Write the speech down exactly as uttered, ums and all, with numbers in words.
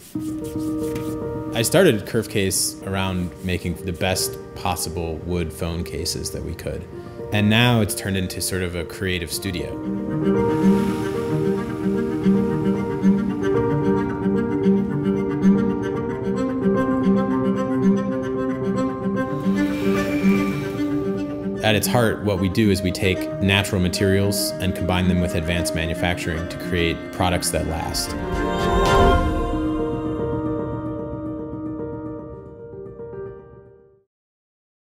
I started Kerf Case around making the best possible wood phone cases that we could. And now it's turned into sort of a creative studio. At its heart, what we do is we take natural materials and combine them with advanced manufacturing to create products that last.